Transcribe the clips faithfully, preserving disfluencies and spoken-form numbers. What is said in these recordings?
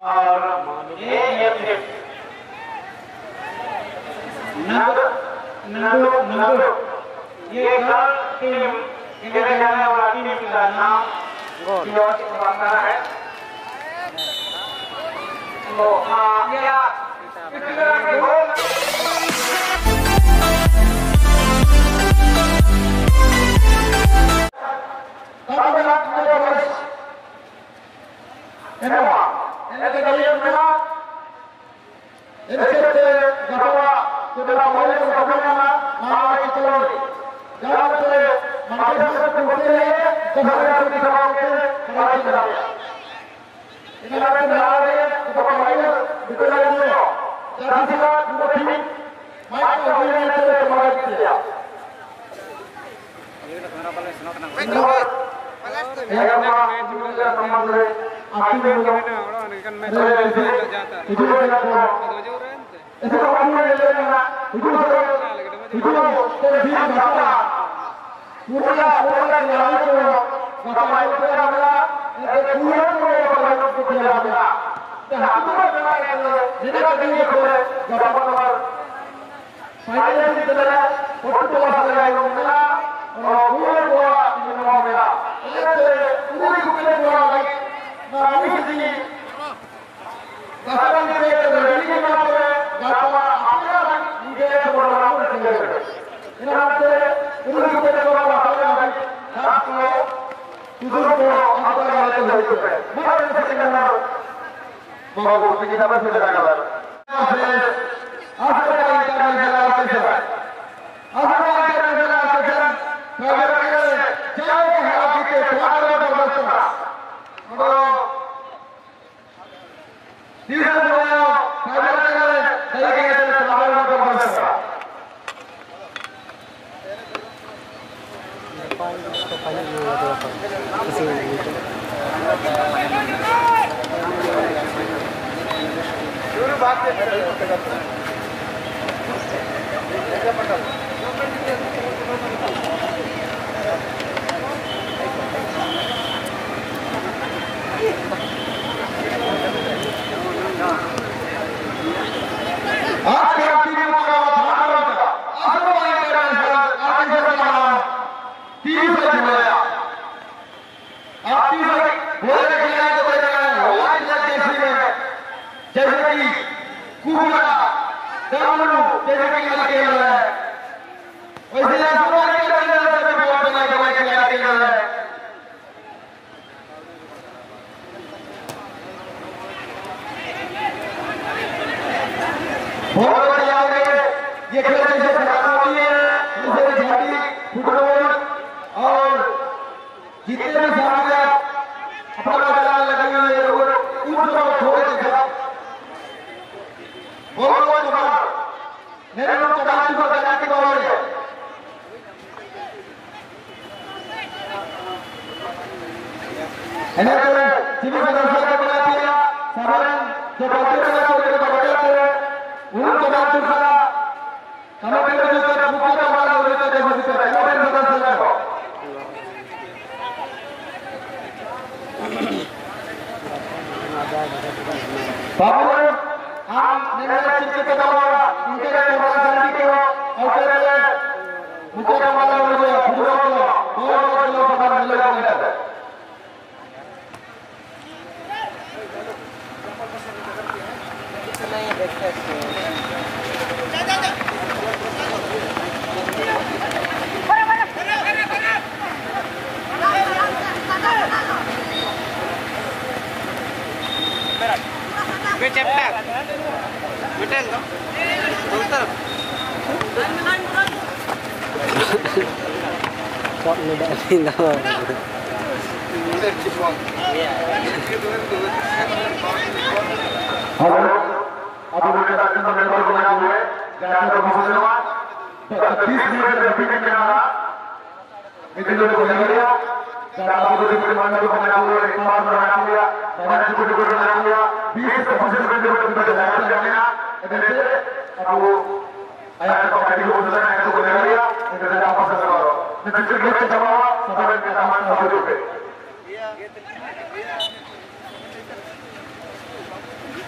और A F F Nandu Nandu Nandu ये girl team खेले जाने वाला टीम का नाम योजित बनता है। तो हाँ क्या इस तरह के गोल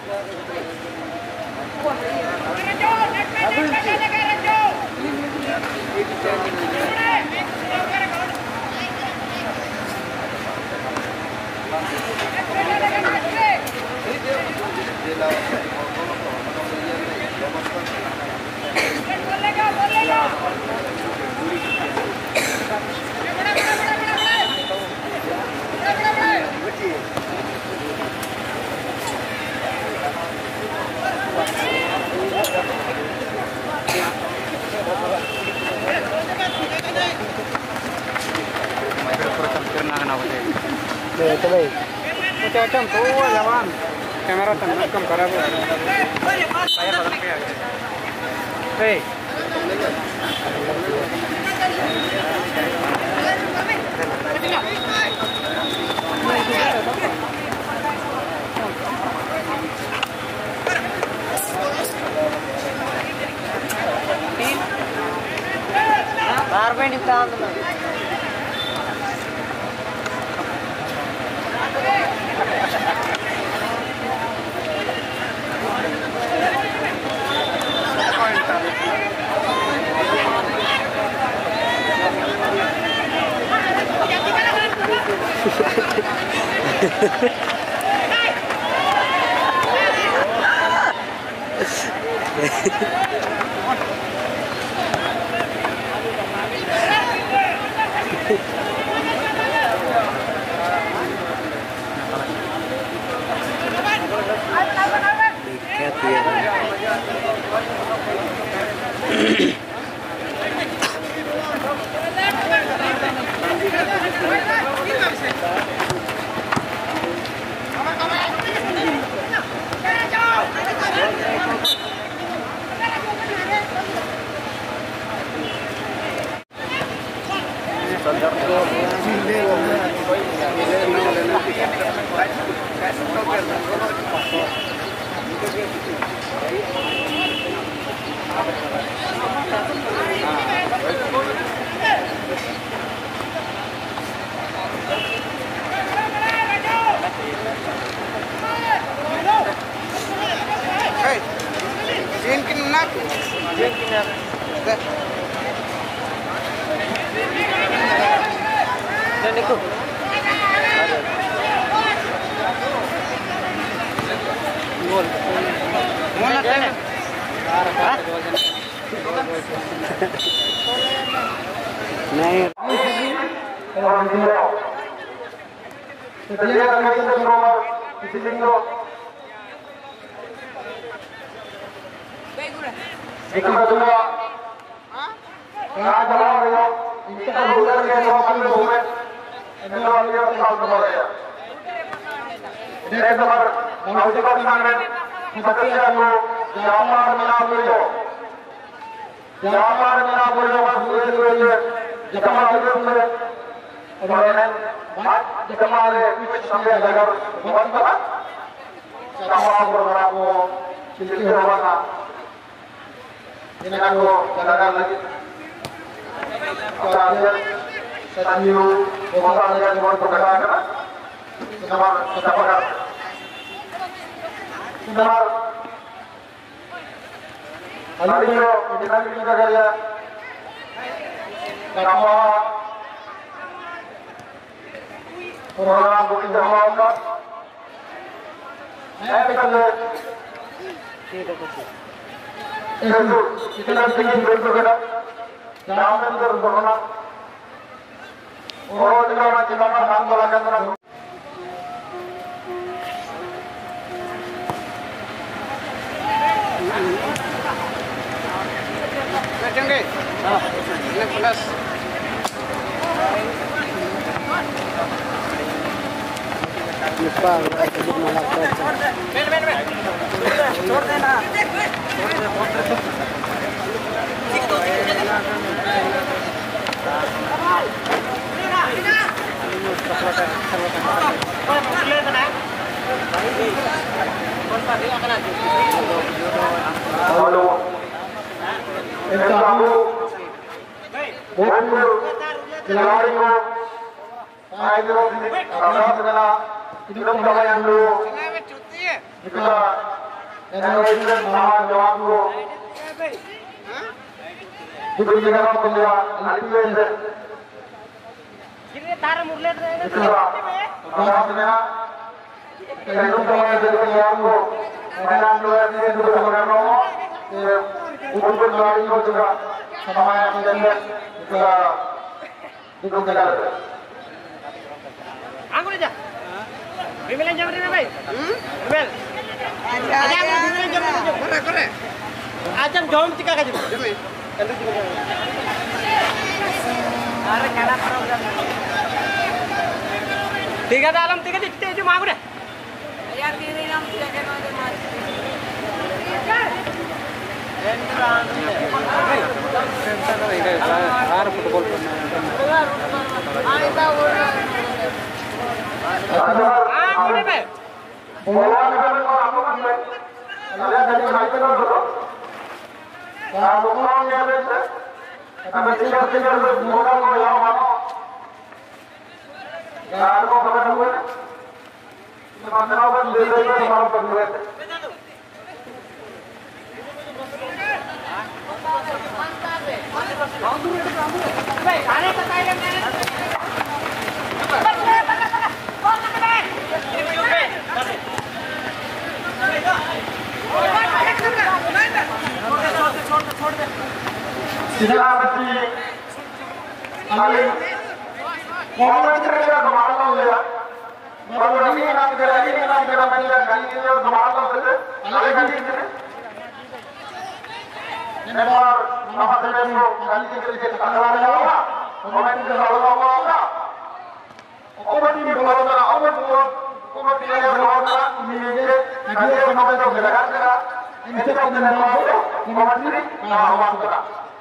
macam tuh jalan kamera tanah kam खराब है saya बदल के आ गया hey बार में निकाल दो नहीं itu kedua nah jalan ayo kita keluar ke lokal rumah itu dia tahu kemana ya ini tempat mau dibuat sana seperti aku Japan menabuyo Japan menabuyo sudah sudah Japan itu sudah kemudian jika mari sampai agar buat apa sama berlaku cilik warna ini aku katakan lagi kalian satu orang yang mau berkata sama siapa kan sama hal ini kita kita kerja nama orang bukan terhormat saya berkata tidak betul itu kita ingin berkata jangan terhormat orang juga kita akan melakukan Cengke, ah, ini plus. Lupa, kita malah terus. Ben, ben, ben. छोड़ देना. Halo. Kamu mundur lari ko ayo segala hidup kalian dulu kita इसमें समाज जवाब को दूसरी जगह पर मिला आलिपे से कितने तार मुरले रहे इसका आवाज में ना कैसे समय देते हैं आपको मैदान जो है ये दूसरा करना हो ये ऊपर गाड़ी हो चुका समाज के अंदर इसका दूसरी जगह आंगुल जा बिमल जमरी रे भाई बिमल आजा बिमल जमरी करे करे आज हम जॉम टिका का जमे अरे केना करो ठीक है आलम ठीक है दिखते जो मांगू रे यार तेरे नाम से के ना मार यार फुटबॉल करना आइता वो हां बोले भाई बोला नगर को आपको में अरे गाड़ी खाई कर दो क्या बोलना है ये अब इसका फिगर मोड़ा को यहाँ मानो यार को खबर हुए मतलब दे दे तो मार कर हुए भाई आने बताइए मैंने सिद्धार्थी अली कॉमेंट करेगा धमाका हो गया और रवि नाम के रवि के नाम के नाम के गाली के और धमाका हो गया अली गाली के ने बार नमस्ते को गाली के लिए टकरा रहा होगा कॉमेंट कर रहा होगा कॉमेंट में बोला था अब वो कॉमेंट में बोला था ये गाली के नाम पे लगा करा इनसे अपने नाम को कॉमेंट ना आवाज करा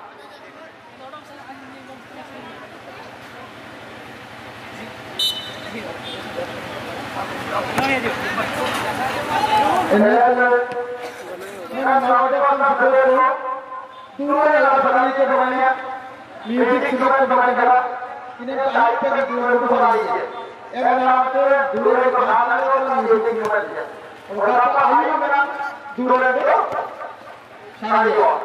म्यूजिक सुबह बनाने का इन्हें टाइप पर दूर को बनाई है एक नाम से दूर को खाना को म्यूजिक बनाई है और आप आइए मेरा दूर को शादी हो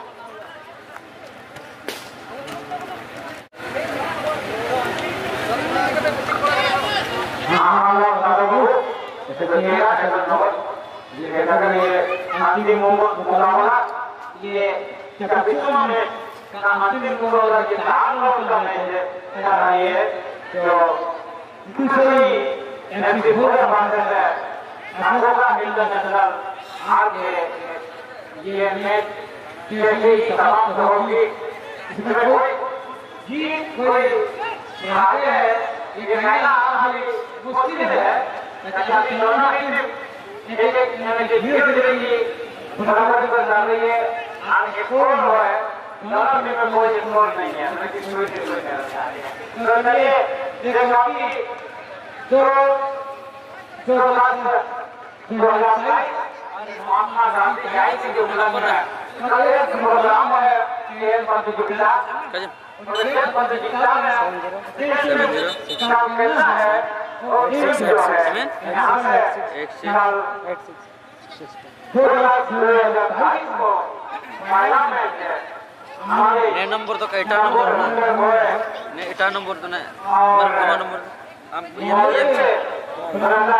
हाँ बाबू ऐसे क्या ऐसा नोट ये कहता है ये अंतिम मुकाबला ये कैपिटल में का अंतिम मुकाबला के नाम होता है ये जो दूसरी एमपी फोर बात है आगो का मिलता नजर आगे ये मैच कैसे समाप्त होगी इसमें कोई जीत कोई आगे है ये मैच हाली मुश्किल है लेकिन दोनों टीम एक एक मैच धीरे धीरे बराबर कर जा रही है आगे स्कोर हुआ है दोनों टीम में कोई स्कोर नहीं है लेकिन कोई कोई नहीं तो चलिए देखो कि जो जो लास्ट जो लास्ट महात्मा गांधी आई थी जो मुलाकात है कल एक प्रोग्राम है खेल प्रतियोगिता और खेल प्रतियोगिता में देश में खेलना है और एक जो है यहाँ से साल दो लाख दो हजार बाईस को महिला मैच है हमारे ने नंबर तो एटा नंबर ने एटा नंबर तो ना नंबर कमा नंबर हम ये ये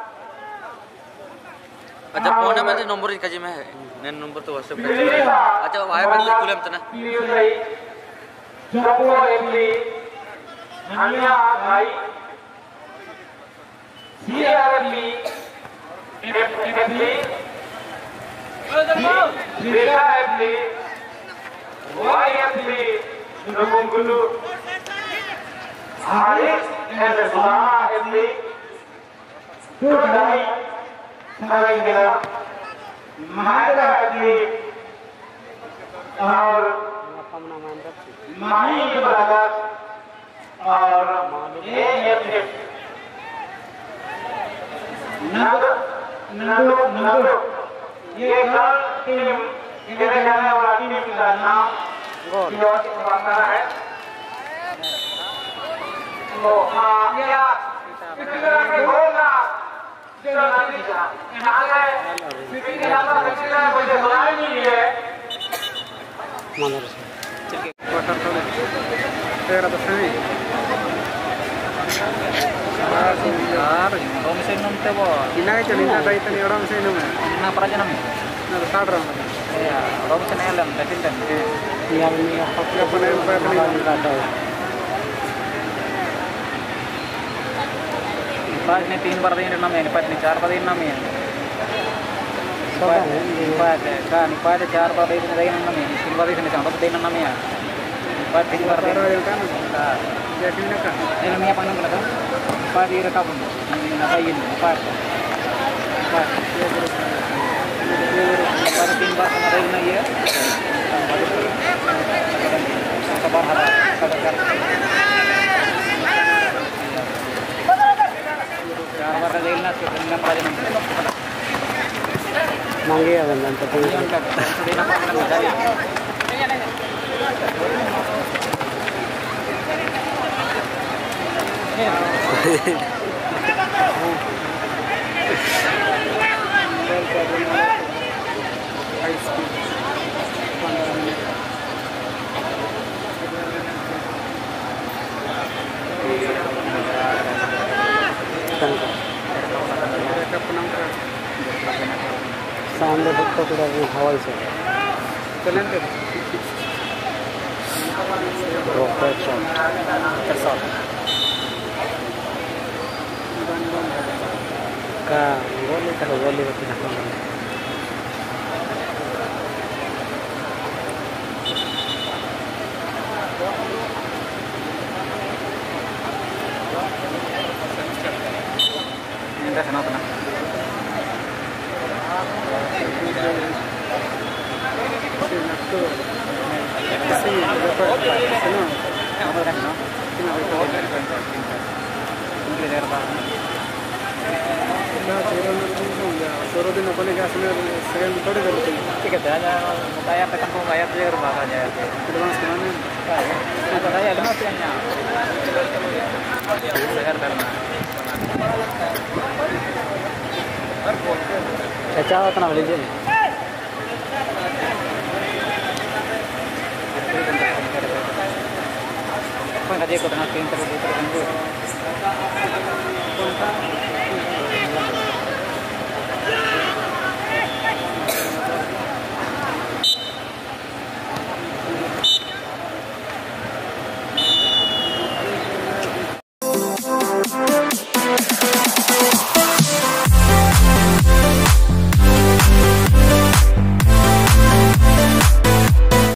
अच्छा फोन में नंबर काजी में ने नंबर तो व्हाट्सएप पे अच्छा वाय पे कुलम तना जपो एमली हमिया भाई सीआरपी एफली रेखा एफली वाईएफली रुकुंगुलु हारिस एंड सुदामा एफली टुडाई सावेंगला महारा एफली और माही ब्रदर्स और एएफएफ नंद नंदो नंदो ये कल टीम खेले जाने वाला टीम का नाम योशित वाकरा है तो हाँ क्या इस तरह के गोल ना जो नदी का यहाँ है Mana sih? Kotor tuh. Saya rata sini. Yaar, orang sih nom teh boh. Ina aja nih, ada itu nih orang sini nih. Nah peraja nom. Nah, sadar. Ya, orang sih nelam, tapi kan. Iya, ini apa? Apa nih? Apa nih? Pas ini तीन बार दिन नाम है निपात ने चार बार दिन नाम है निपात निपात का निपात चार बार दिन दिन नाम है तीन बार दिन चार बार दिन नाम है निपात तीन बार दिन का jadi nak ini namanya apa namanya निपात ये रखा बंद नाम ये निपात निपात निपात तीन बार sama दिन ना ये kabar hara kabar चार बार रेल ना सुनना पड़ा जन्म मांगे अब नंतर तो उनका देना पड़ेगा मजा भी सामने भक्तों को हवाई से चलें तो रॉकेट शॉट का गोली का गोली बत्ती ना ini sana sana Suruh din apa nih kasih second third kali tuh. ठीक है जाना बताया पे कंपनी बताया पे और बाहर जाया थे Advance mana? ना बताया ना से अन्य शहर करना Caca apa nama beli Kau nggak jadi kau tengah pintar pintar pintar